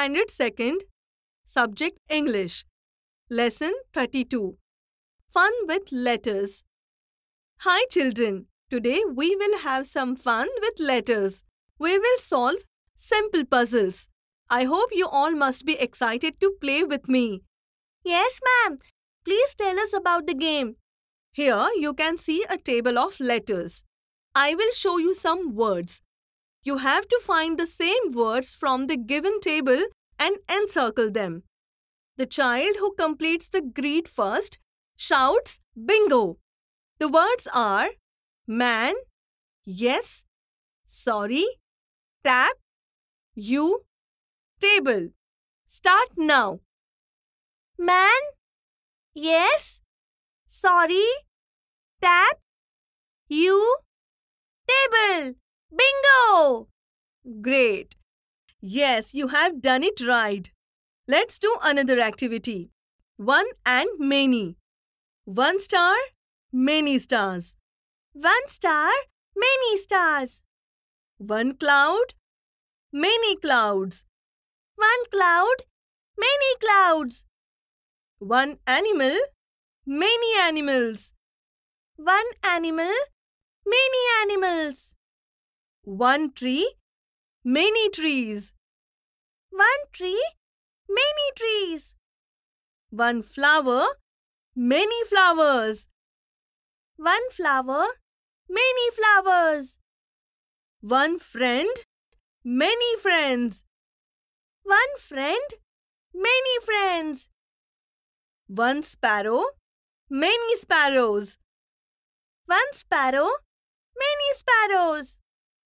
Standard 2nd, Subject English, Lesson 32. Fun with letters. Hi children, today we will have some fun with letters. We will solve simple puzzles. I hope you all must be excited to play with me. Yes, ma'am. Please tell us about the game. Here you can see a table of letters. I will show you some words. You have to find the same words from the given table and encircle them. The child who completes the grid first shouts bingo. The words are man, yes, sorry, tap, you, table. Start now. Man, yes, sorry, tap, you, table. Bingo! Great. Yes, you have done it right. Let's do another activity. One and many. One star, many stars. One star, many stars. One cloud, many clouds. One cloud, many clouds. One animal, many animals. One animal, many animals. One tree, many trees. One tree, many trees. One flower, many flowers. One flower, many flowers. One friend, many friends. One friend, many friends. One sparrow, many sparrows. One sparrow, many sparrows.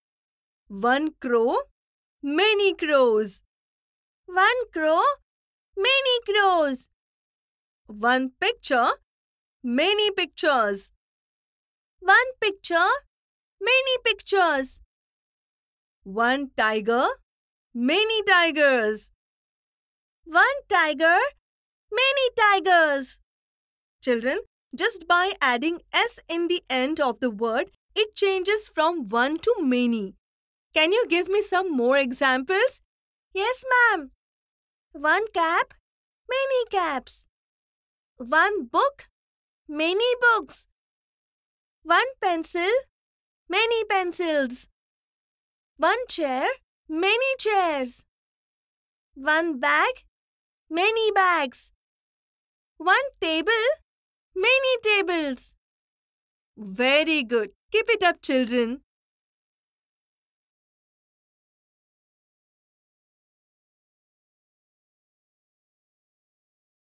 One crow, many crows. One crow, many crows. One picture, many pictures. One picture, many pictures. One tiger, many tigers. One tiger, many tigers. Children, just by adding s in the end of the word, it changes from one to many. Can you give me some more examples? Yes, ma'am. One cap, many caps. One book, many books. One pencil, many pencils. One chair, many chairs. One bag, many bags. One table, many tables. Very good. Keep it up, children.